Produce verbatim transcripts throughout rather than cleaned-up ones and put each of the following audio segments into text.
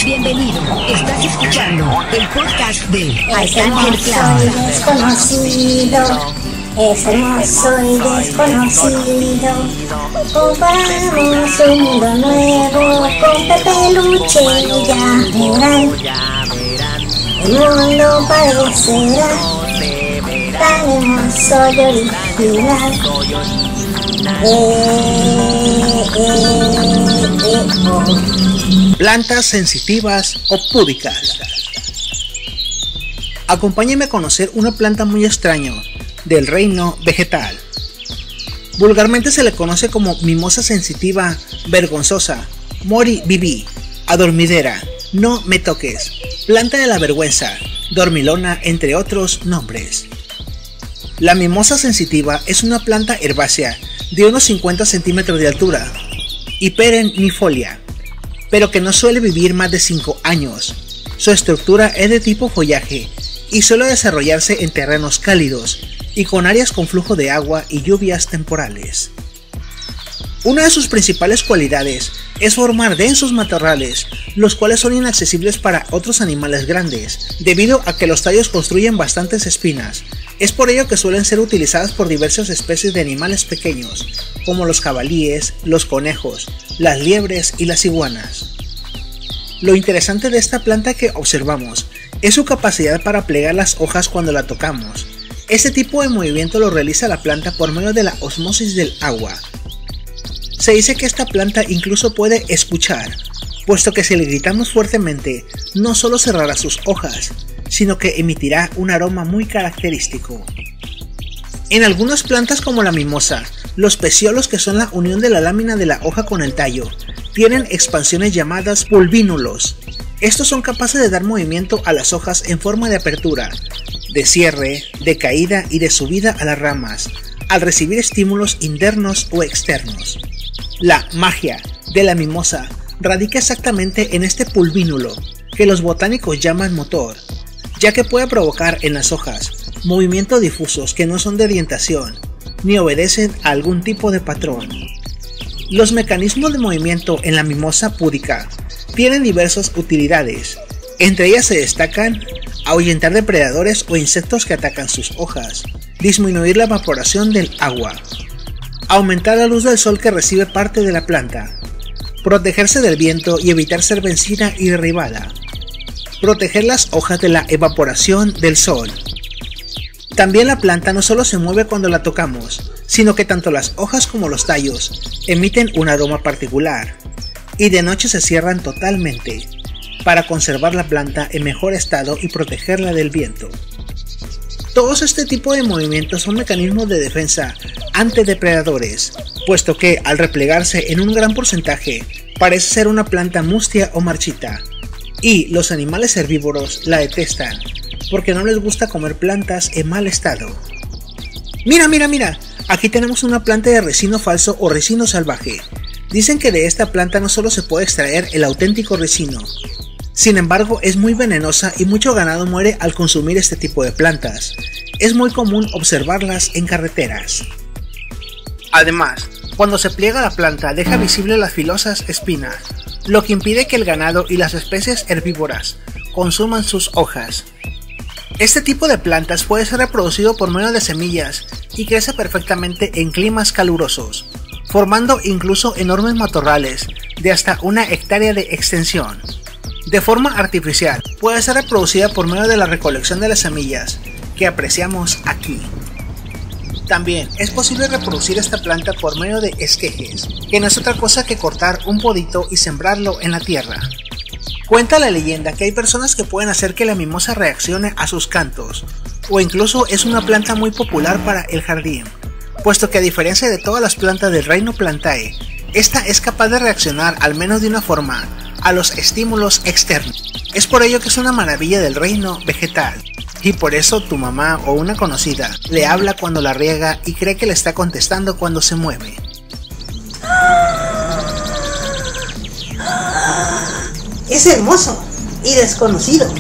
Bienvenido, estás escuchando el podcast de Arcángel Cloud. Desconocido, es hermoso y desconocido. Compramos un mundo nuevo con Pepeluche, ya verán. El mundo parecerá tan hermoso y original. Eh, eh, eh, oh. Plantas sensitivas o púdicas. Acompáñenme a conocer una planta muy extraña del reino vegetal. Vulgarmente se le conoce como mimosa sensitiva vergonzosa, mori bibi, adormidera, no me toques, planta de la vergüenza, dormilona, entre otros nombres. La mimosa sensitiva es una planta herbácea de unos cincuenta centímetros de altura y perennifolia, pero que no suele vivir más de cinco años. Su estructura es de tipo follaje y suele desarrollarse en terrenos cálidos y con áreas con flujo de agua y lluvias temporales. Una de sus principales cualidades es formar densos matorrales, los cuales son inaccesibles para otros animales grandes, debido a que los tallos construyen bastantes espinas. Es por ello que suelen ser utilizadas por diversas especies de animales pequeños, como los jabalíes, los conejos, las liebres y las iguanas. Lo interesante de esta planta que observamos es su capacidad para plegar las hojas cuando la tocamos. Este tipo de movimiento lo realiza la planta por medio de la osmosis del agua. Se dice que esta planta incluso puede escuchar, puesto que si le gritamos fuertemente, no solo cerrará sus hojas, sino que emitirá un aroma muy característico. En algunas plantas como la mimosa, los pecíolos, que son la unión de la lámina de la hoja con el tallo, tienen expansiones llamadas pulvínulos. Estos son capaces de dar movimiento a las hojas en forma de apertura, de cierre, de caída y de subida a las ramas, al recibir estímulos internos o externos. La magia de la mimosa radica exactamente en este pulvínulo, que los botánicos llaman motor, ya que puede provocar en las hojas movimientos difusos que no son de orientación, ni obedecen a algún tipo de patrón. Los mecanismos de movimiento en la mimosa púdica tienen diversas utilidades. Entre ellas se destacan ahuyentar depredadores o insectos que atacan sus hojas, disminuir la evaporación del agua, aumentar la luz del sol que recibe parte de la planta, protegerse del viento y evitar ser vencida y derribada, proteger las hojas de la evaporación del sol. También la planta no solo se mueve cuando la tocamos, sino que tanto las hojas como los tallos emiten un aroma particular, y de noche se cierran totalmente, para conservar la planta en mejor estado y protegerla del viento. Todos este tipo de movimientos son mecanismos de defensa ante depredadores, puesto que al replegarse en un gran porcentaje parece ser una planta mustia o marchita, y los animales herbívoros la detestan, porque no les gusta comer plantas en mal estado. Mira, mira, mira, aquí tenemos una planta de resino falso o resino salvaje. Dicen que de esta planta no solo se puede extraer el auténtico resino, sin embargo es muy venenosa y mucho ganado muere al consumir este tipo de plantas. Es muy común observarlas en carreteras. Además, cuando se pliega la planta deja visible las filosas espinas, lo que impide que el ganado y las especies herbívoras consuman sus hojas. Este tipo de plantas puede ser reproducido por medio de semillas y crece perfectamente en climas calurosos, formando incluso enormes matorrales de hasta una hectárea de extensión. De forma artificial, puede ser reproducida por medio de la recolección de las semillas que apreciamos aquí. También es posible reproducir esta planta por medio de esquejes, que no es otra cosa que cortar un podito y sembrarlo en la tierra. Cuenta la leyenda que hay personas que pueden hacer que la mimosa reaccione a sus cantos, o incluso es una planta muy popular para el jardín, puesto que a diferencia de todas las plantas del reino Plantae, esta es capaz de reaccionar al menos de una forma a los estímulos externos. Es por ello que es una maravilla del reino vegetal, y por eso tu mamá o una conocida le habla cuando la riega y cree que le está contestando cuando se mueve. Es hermoso y desconocido.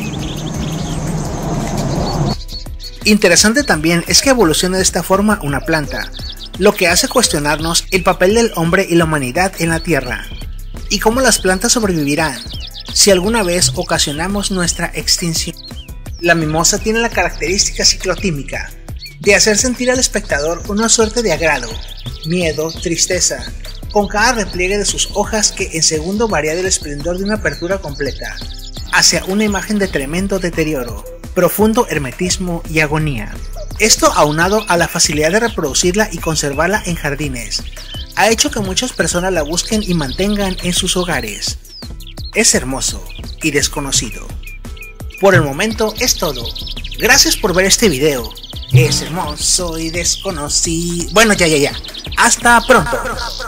Interesante también es que evoluciona de esta forma una planta, lo que hace cuestionarnos el papel del hombre y la humanidad en la Tierra, y cómo las plantas sobrevivirán, si alguna vez ocasionamos nuestra extinción. La mimosa tiene la característica ciclotímica de hacer sentir al espectador una suerte de agrado, miedo, tristeza, con cada repliegue de sus hojas que en segundo varía del esplendor de una apertura completa, hacia una imagen de tremendo deterioro, profundo hermetismo y agonía. Esto, aunado a la facilidad de reproducirla y conservarla en jardines, ha hecho que muchas personas la busquen y mantengan en sus hogares. Es hermoso y desconocido. Por el momento es todo. Gracias por ver este video. Es hermoso y desconocido. Bueno, ya, ya, ya. Hasta pronto.